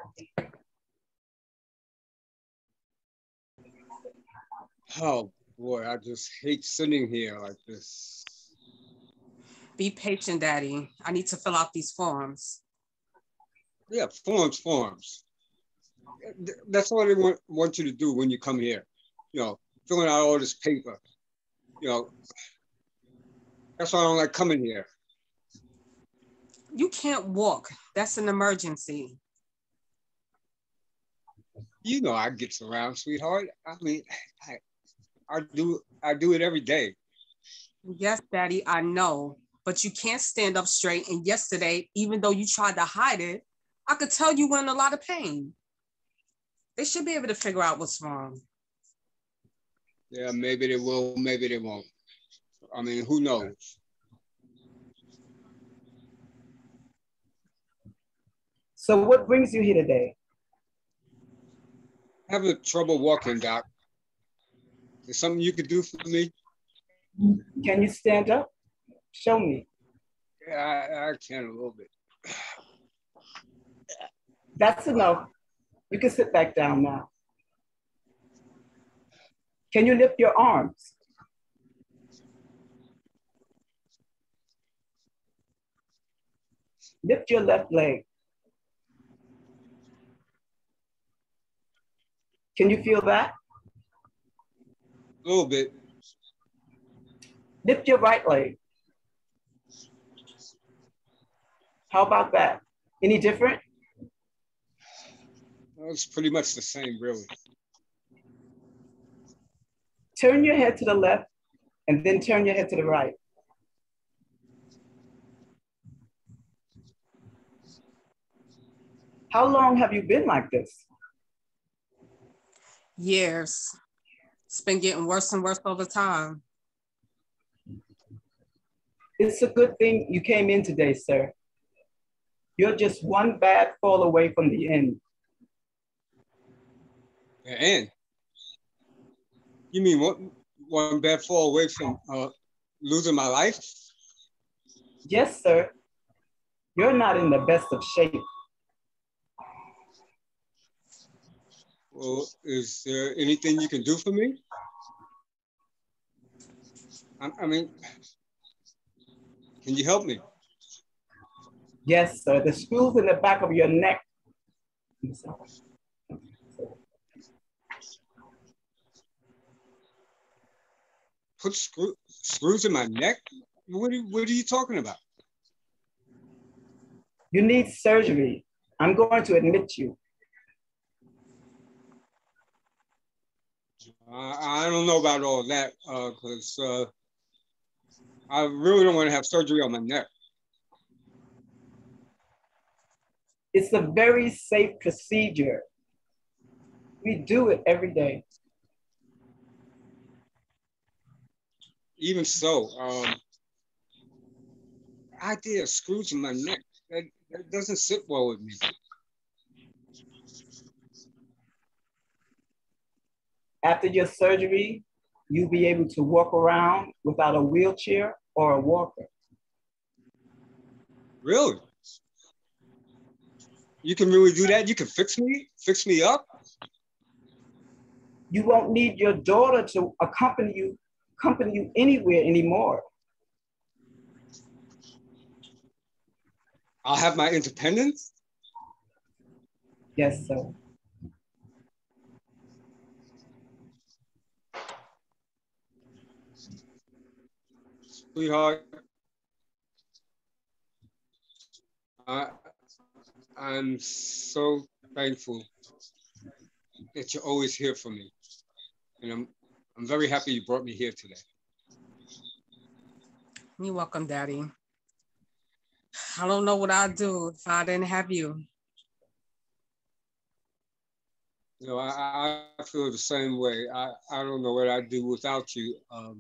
Oh boy, I just hate sitting here like this. Be patient, Daddy. I need to fill out these forms. Yeah, forms. That's all they want you to do when you come here. You know, filling out all this paper. You know, that's why I don't like coming here. You can't walk. That's an emergency. You know, I get around, sweetheart. I mean, I, I do it every day. Yes, Daddy, I know. But you can't stand up straight. And yesterday, even though you tried to hide it, I could tell you were in a lot of pain. They should be able to figure out what's wrong. Yeah, maybe they will, maybe they won't. I mean, who knows? So what brings you here today? Having trouble walking, Doc. Is something you could do for me? Can you stand up? Show me. Yeah, I can a little bit. That's enough. You can sit back down now. Can you lift your arms? Lift your left leg. Can you feel that? A little bit. Lift your right leg. How about that? Any different? Well, it's pretty much the same, really. Turn your head to the left and then turn your head to the right. How long have you been like this? Years. It's been getting worse and worse over time. It's a good thing you came in today, sir. You're just one bad fall away from the end. The end? You mean one bad fall away from losing my life? Yes, sir. You're not in the best of shape. Well, is there anything you can do for me? I mean, can you help me? Yes, sir. The screws in the back of your neck. Put screws in my neck? What are you talking about? You need surgery. I'm going to admit you. I don't know about all that because I really don't want to have surgery on my neck. It's a very safe procedure. We do it every day. Even so, idea of screws in my neck, that doesn't sit well with me. After your surgery, you'll be able to walk around without a wheelchair or a walker. Really? You can really do that? You can fix me up? You won't need your daughter to accompany you anywhere anymore. I'll have my independence? Yes, sir. Sweetheart, I'm so thankful that you're always here for me. And I'm very happy you brought me here today. You're welcome, Daddy. I don't know what I'd do if I didn't have you. You know, I feel the same way. I don't know what I'd do without you.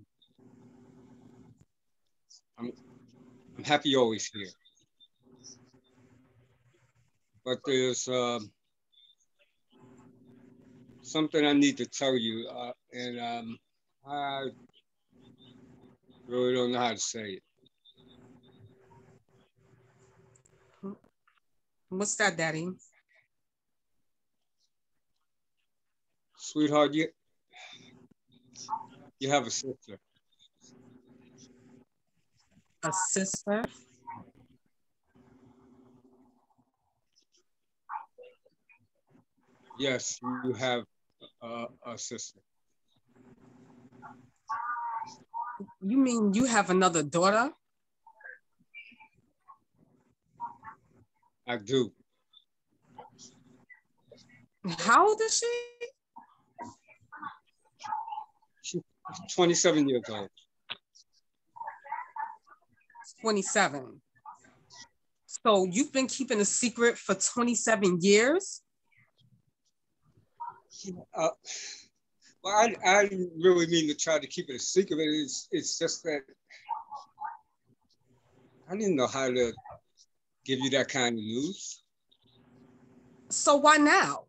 I'm happy you're always here. But there's something I need to tell you, and I really don't know how to say it. What's that, Daddy? Sweetheart, you have a sister. A sister? Yes, you have a sister. You mean you have another daughter? I do. How old is she? She's 27 years old. 27. So you've been keeping a secret for 27 years? Well, I didn't really mean to try to keep it a secret. It's just that I didn't know how to give you that kind of news. So why now?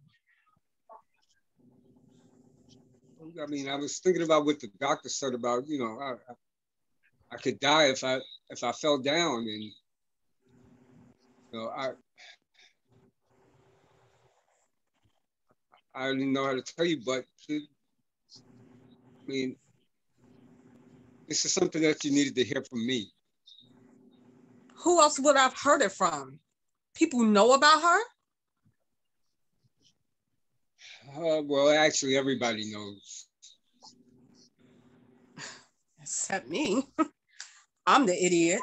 I mean, I was thinking about what the doctor said about, I could die if I fell down, and I didn't know how to tell you, but I mean, this is something that you needed to hear from me. Who else would I've heard it from? People know about her? Well, actually, everybody knows. Except me. I'm the idiot.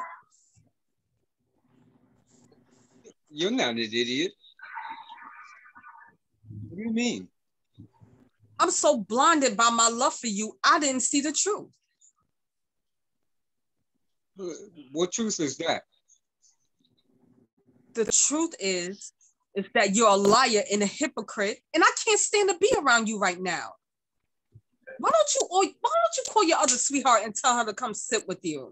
You're not an idiot. What do you mean? I'm so blinded by my love for you, I didn't see the truth. What truth is that? The truth is that you're a liar and a hypocrite, and I can't stand to be around you right now. Why don't you call your other sweetheart and tell her to come sit with you?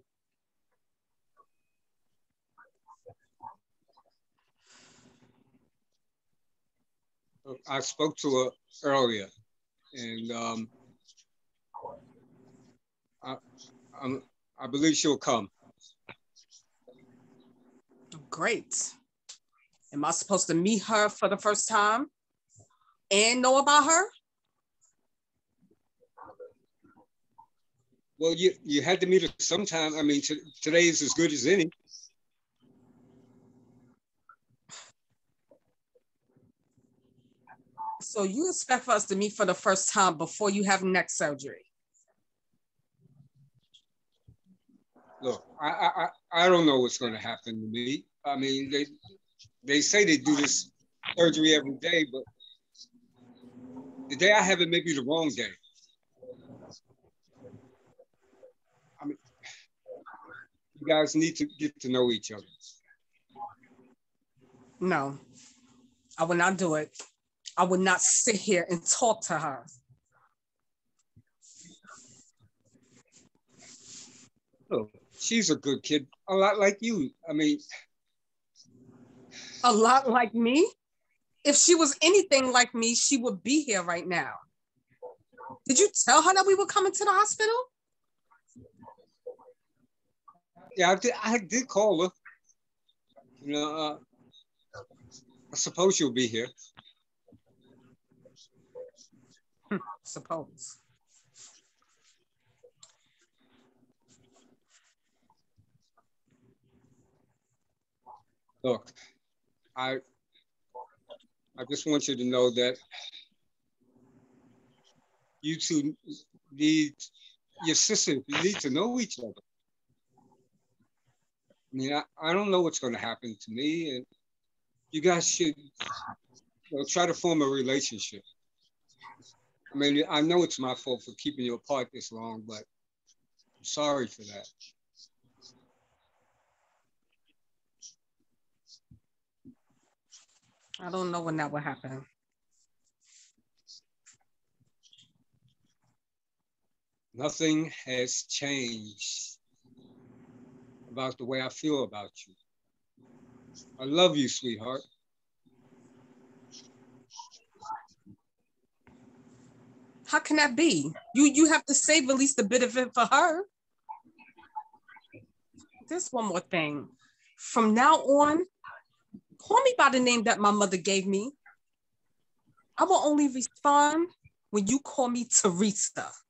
I spoke to her earlier, and I believe she'll come. Great. Am I supposed to meet her for the first time and know about her? Well, you had to meet her sometime. I mean, today is as good as any. So you expect for us to meet for the first time before you have neck surgery? Look, I don't know what's going to happen to me. I mean, they say they do this surgery every day, but the day I have it may be the wrong day. I mean, you guys need to get to know each other. No, I will not do it. I would not sit here and talk to her. Look, she's a good kid, a lot like you. I mean, a lot like me? If she was anything like me, she would be here right now. Did you tell her that we were coming to the hospital? Yeah, I did call her. I suppose she'll be here. Suppose. Look, I just want you to know that you two need, your sisters need to know each other. I mean, I don't know what's going to happen to me, and you guys should try to form a relationship. I mean, I know it's my fault for keeping you apart this long, but I'm sorry for that. I don't know when that will happen. Nothing has changed about the way I feel about you. I love you, sweetheart. How can that be? You have to save at least a bit of it for her. There's one more thing. From now on, call me by the name that my mother gave me. I will only respond when you call me Teresa.